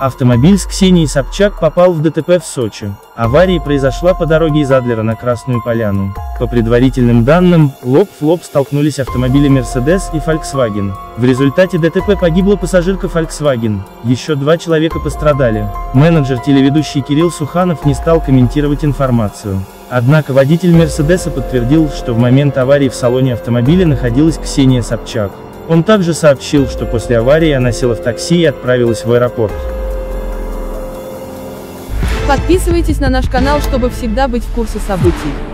Автомобиль с Ксенией Собчак попал в ДТП в Сочи. Авария произошла по дороге из Адлера на Красную Поляну. По предварительным данным, лоб в лоб столкнулись автомобили Mercedes и Volkswagen. В результате ДТП погибла пассажирка Volkswagen. Еще 2 человека пострадали. Менеджер-телеведущий Кирилл Суханов не стал комментировать информацию. Однако водитель Мерседеса подтвердил, что в момент аварии в салоне автомобиля находилась Ксения Собчак. Он также сообщил, что после аварии она села в такси и отправилась в аэропорт. Подписывайтесь на наш канал, чтобы всегда быть в курсе событий.